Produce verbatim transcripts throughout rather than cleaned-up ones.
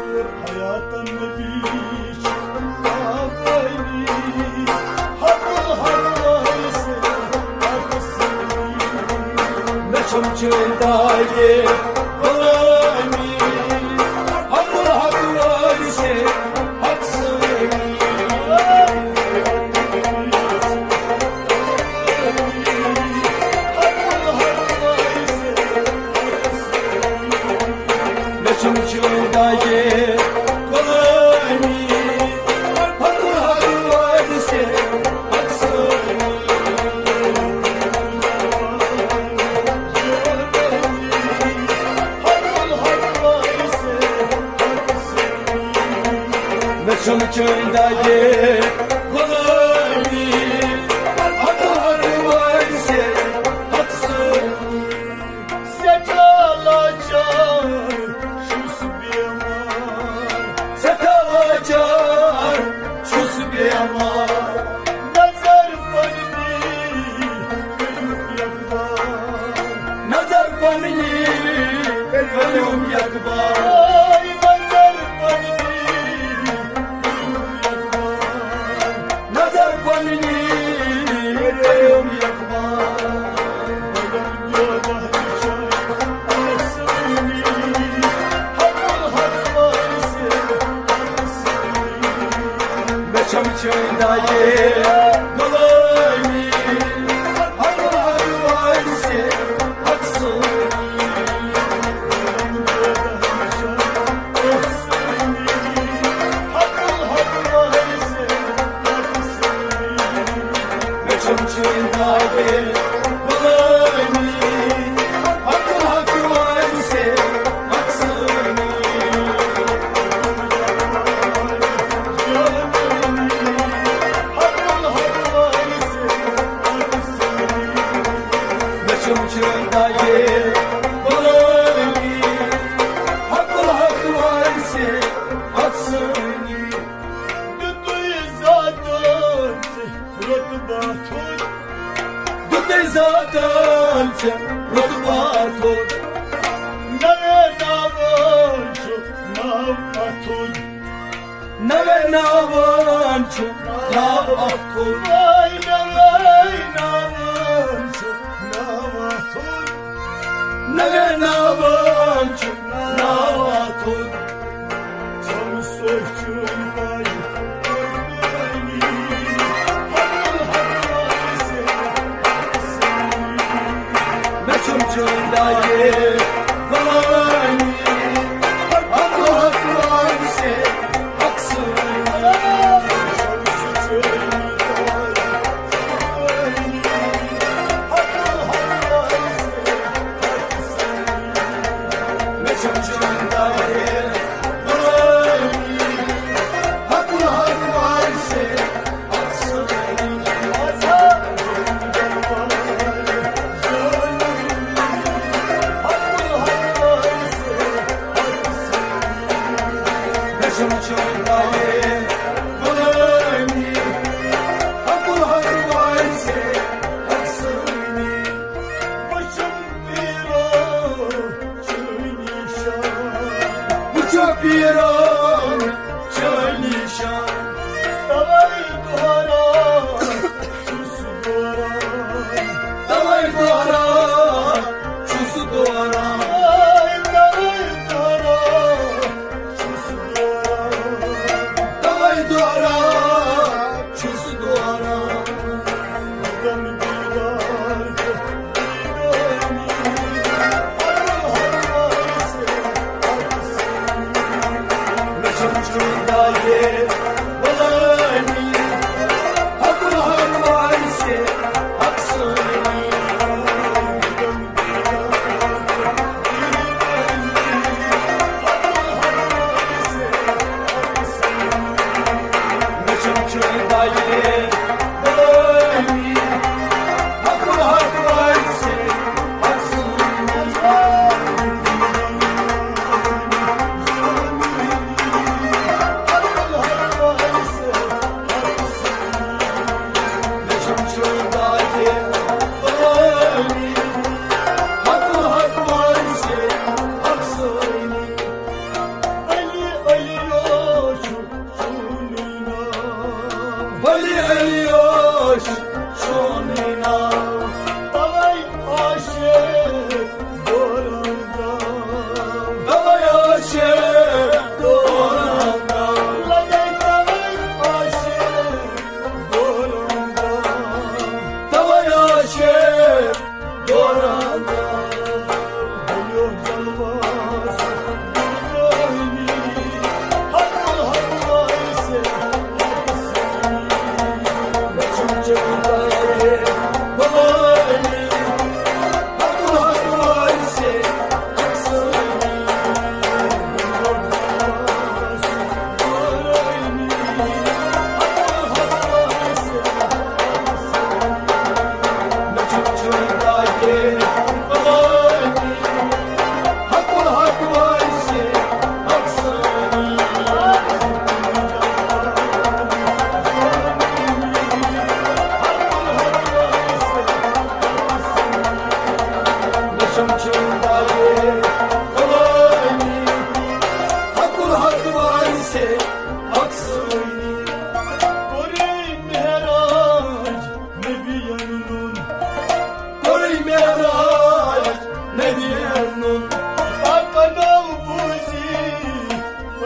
hayattan nebiş Ağabeyni Hakkı hakkıysa hakkısını Ne çamçıdayı kolaymi Hakkı hakkıysa hakkısını Çumçudayı kolaymi Hakkı hakkıysa hakkısını Ne çumçudayı kolaymi Hakkı hakkıysa hakkısını Nazar panini Ölüm yakbar Nazar panini Nazar panini Ölüm yakbar Çamçıdayı kolaymi Hakkı hakkıysa hakkısını Ne çamçıdayı kolaymi Hakkı hakkıysa hakkısını Çumçudayı kolaymi Hakkı hakkıysa hakkısını Dütü zaten rutbatun Dütü zaten rutbatun Neve navançu navatun Neve navançu navatun Vay neve navançu Neve navançu navatun Çam soyçundayı kolaymi Hakkı hakkıysa hakkısını Ne çumçudayı kolaymi Hakkı hakkıysa hakkısını Çumçudayı kolaymi Hakkı hakkıysa hakkısını Ne çumçudayı kolaymi Hakkı hakkıysa hakkısını Başım bir o Çok bir an çölişan Davay duvara Çusu duvara Davay duvara Çusu duvara Davay duvara Çusu duvara Davay duvara Çusu duvara Adam divarda Çumçudayı kolaymi Hakkı hakkıysa hakkısını Ne çumçudayı kolaymi Hakkı hakkıysa hakkısını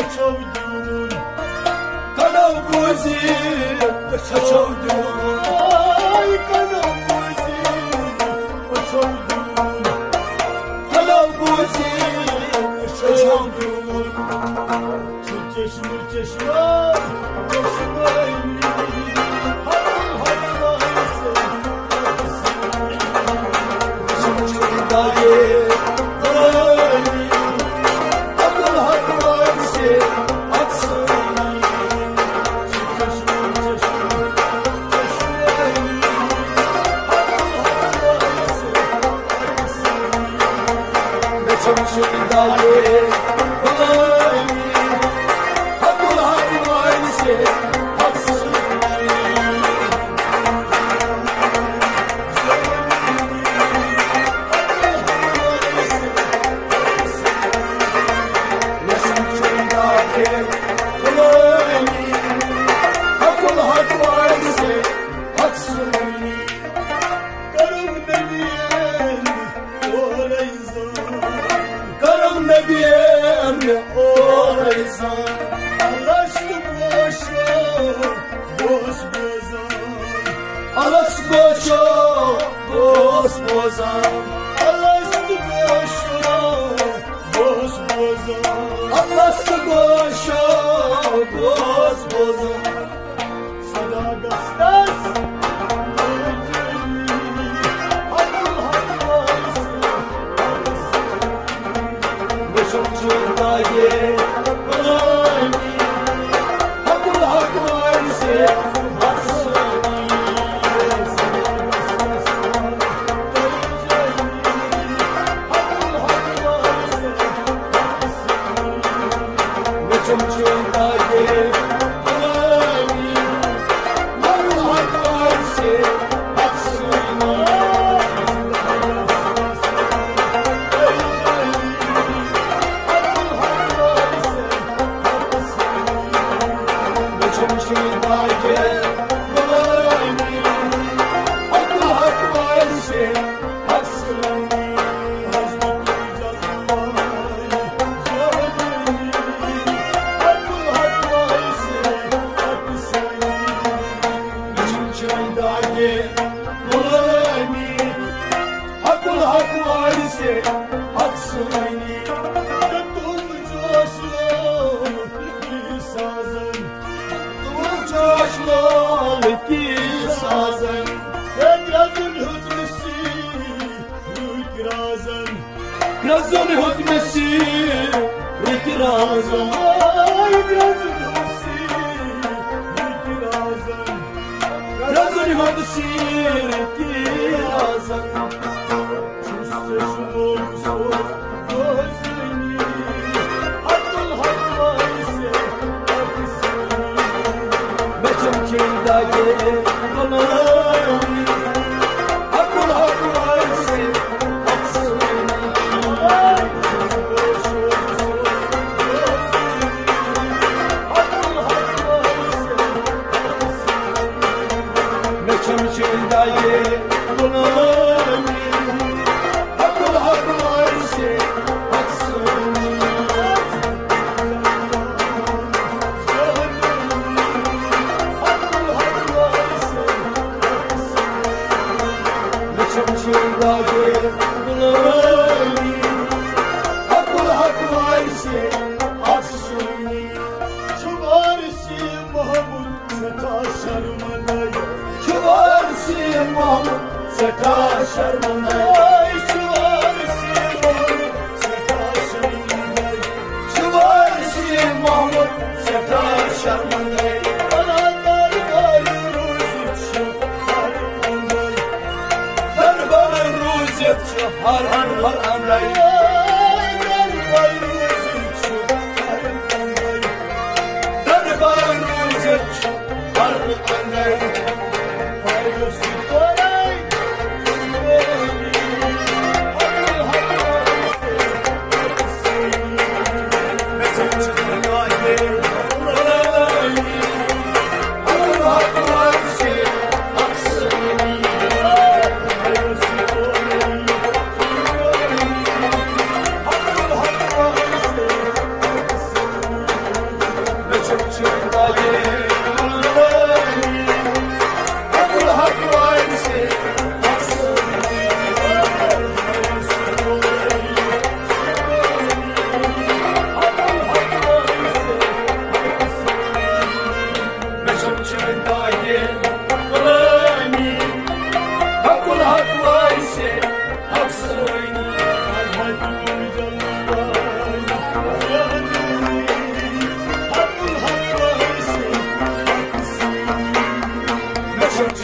çavdun Kanal buzi çavdun Ay kanal buzi çavdun Kanal buzi çavdun Çeşme çeşme çeşme Hadi hadi vaysın Çeşme Çamşırdaye kolay Hakul hakmayse haksız Çamşırdaye kolay Hakul hakmayse haksız Karım benim olayızım Karım bebeğim oraysan Alaştım boşa boz bozan Alaştım boşa boz bozan Alaştım boşa boz bozan Alaştım boşa boz bozan Sana gastas Çamşırdaye kolay Hakul hakmayse haksız Çamşırdaye kolay Hakul hakmayse haksız Çamşırdaye kolay Hakul hakmayse haksız Çamşırdaye kolay Hakul hakmayse haksız Çoşmalıki sazın Ekrazın hütmesi Rükrazın Ekrazın hütmesi Rükrazın Ekrazın hütmesi Rükrazın Ekrazın hütmesi Rükrazın Çüsse şunu gözünü Hakul hakmayse Çamşırdaye kolay Hakul hakmayse haksız Çamşırdaye kolay Hakul hakmayse haksız Çamşırdaye kolay Hakul hakmayse haksız Çuvarisi Mahmut Seta şarmanay Çuvarisi Mahmut Seta şarmanay Çuvarisi Mahmut Seta şarmanay Çuvarisi Mahmut Seta şarmanay Anadar varır Har har har anday Darbar ruzich har anday Darbar ruzich har anday Har ruzich oray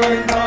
oyna